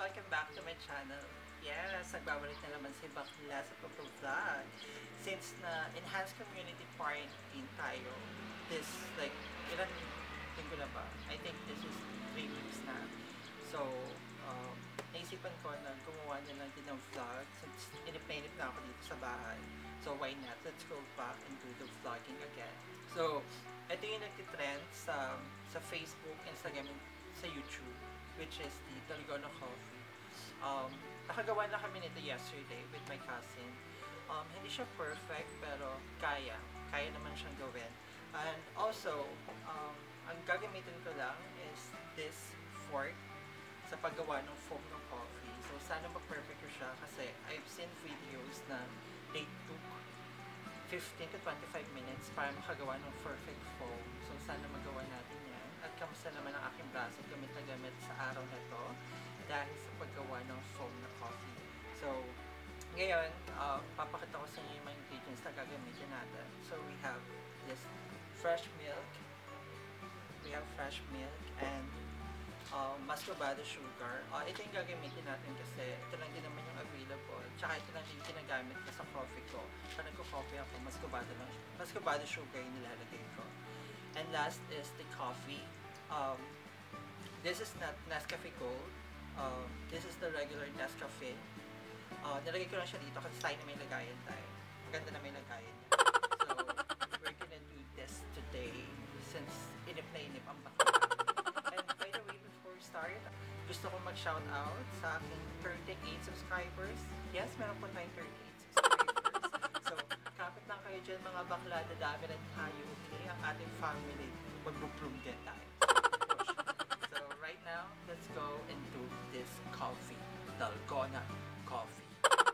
Welcome back to my channel. Yes, nagbabalik na naman si Bakla sa pag-vlog. Since na enhanced community quarantine tayo, this like, ilan linggo na ba? I think this is 3 weeks na. So, naisipan ko na gumawa na lang din ng vlog since inip na ako dito sa bahay. So, why not? Let's go back and do the vlogging again. So, ito yung nagtitrend sa Facebook, Instagram, and sa YouTube, which is the Dalgona coffee. Nakagawa na kami nito yesterday with my cousin. Hindi siya perfect, pero kaya naman siyang gawin. And also, ang gagamitin ko lang is this fork sa paggawa ng foam ng coffee. So, sana mag-perfect ko siya kasi I've seen videos na they took 15 to 25 minutes para makagawa ng perfect foam. So, sana magawa natin yan. At kamusta naman ang aking braso gamit na gamit sa araw na to dahil sa paggawa ng foam na coffee. So, ngayon, papakita ko sa inyo yung mga ingredients na gagamitin natin. So, we have this fresh milk. We have fresh milk and muscovado sugar. Ito yung gagamitin natin kasi ito lang din naman yung available. Tsaka ito lang din yung ginagamit ko sa coffee ko. Pag nagko-coffee ako, muscovado sugar yung nilalagay ko. And last is the coffee. This is not Nescafe Gold. This is the regular Nescafe. Nilagay ko lang siya dito kasi tayo na may lagayan tayo. Maganda na may lagayan niya. So, we're gonna do this today since inip na inip ang bakla. And by the way, before we start, gusto kong mag-shoutout sa aking 38 subscribers. Yes, meron po tayong 38 subscribers. So, kapit lang kayo dyan mga bakla, dadami rin tayo, okay? Ang ating family, mag-bloom din tayo. So, right now, let's go and do this coffee. Dalgona coffee.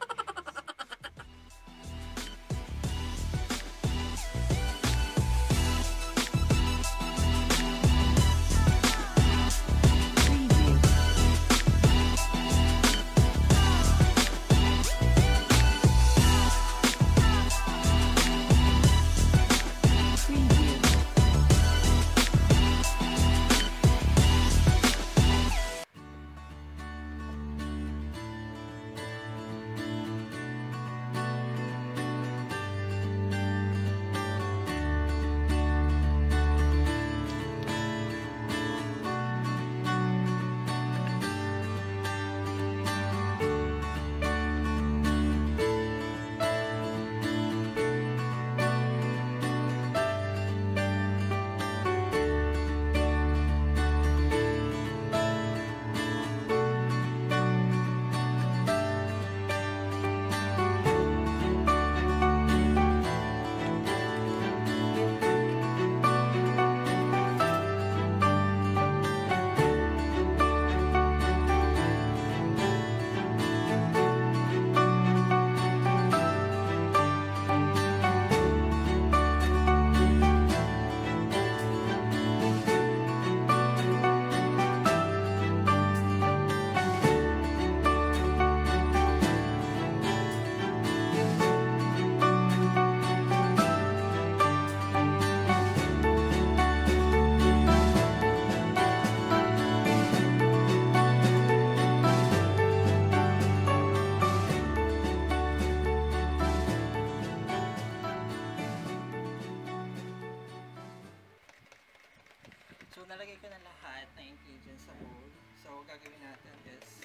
So, nalagay ko na lahat ng ingredients sa bowl. So, gagawin natin is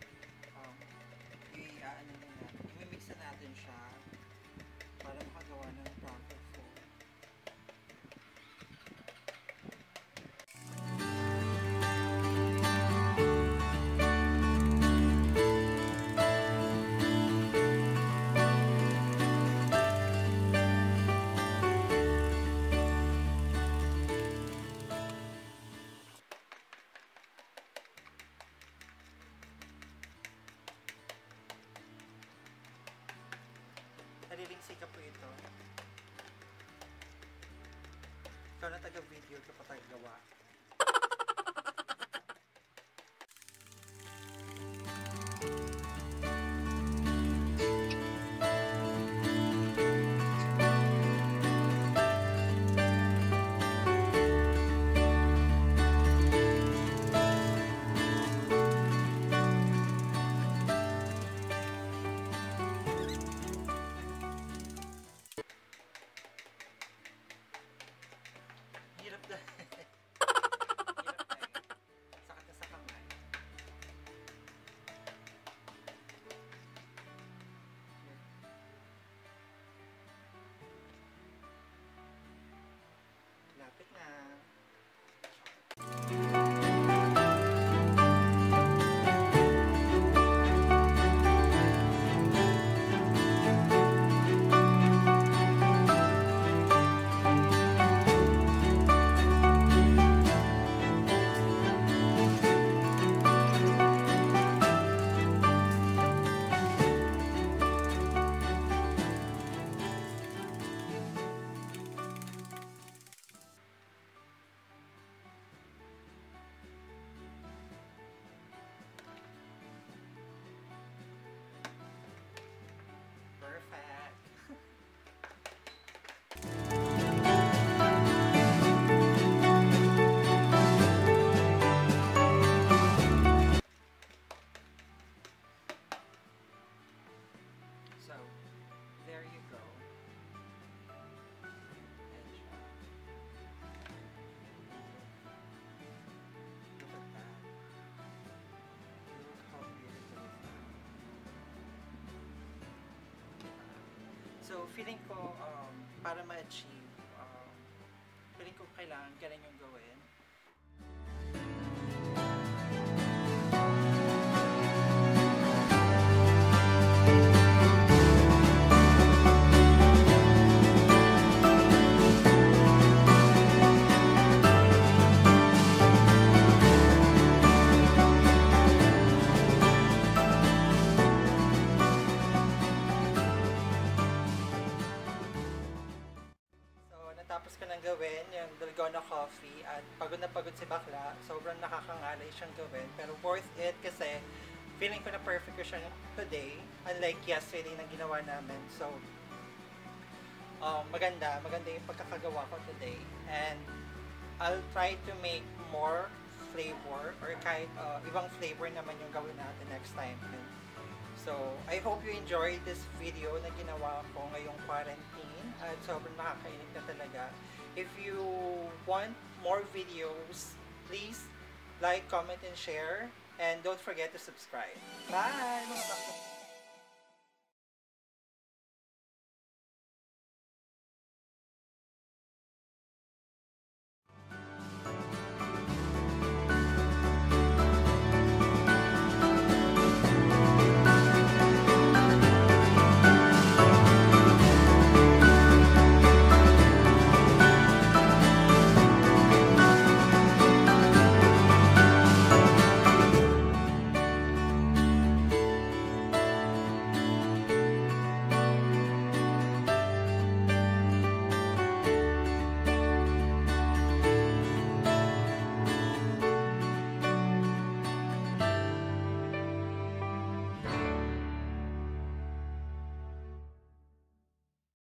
i-mix na natin siya para makagawa ng proper foam. Nalilingsik ka po ito. Ikaw na taga-video, ito pa tayo-gawa. So, feeling ko, para ma-achieve, feeling ko kailangan ganun yung gawin. Tapos ko nang gawin yung Dalgona coffee at pagod na pagod si bakla. Sobrang nakakangalay siyang gawin pero worth it kasi feeling ko na perfect ko siya today unlike yesterday na ginawa namin. So maganda yung pagkakagawa ko today and I'll try to make more flavor or kahit ibang flavor naman yung gawin natin next time. So, I hope you enjoyed this video na ginawa ko ngayong quarantine at sobrang nakakainig na talaga. If you want more videos, please like, comment, and share. And don't forget to subscribe. Bye mga bakla!